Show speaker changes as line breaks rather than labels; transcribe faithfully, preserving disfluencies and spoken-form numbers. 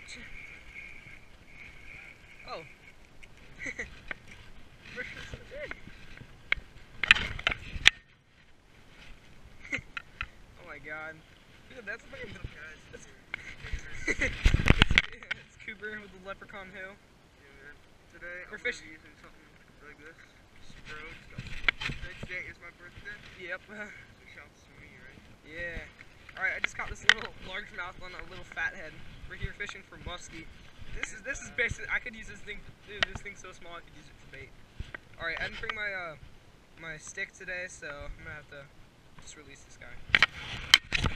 gotcha. Oh. First of the day. Oh my god. Dude, that's fucking tough, guys. That's it's, it's Cooper with the leprechaun who.
Yeah, today
We're
I'm
fishing.
gonna be using something like this. Bro, next day is my birthday.
Yep.
So shouts to me, right?
Yeah. Alright, I just caught this little largemouth on a little fathead. We're here fishing for muskie. This is this is basically I could use this thing. Dude, this thing's so small I could use it for bait. Alright, I didn't bring my uh my stick today, so I'm gonna have to just release this guy.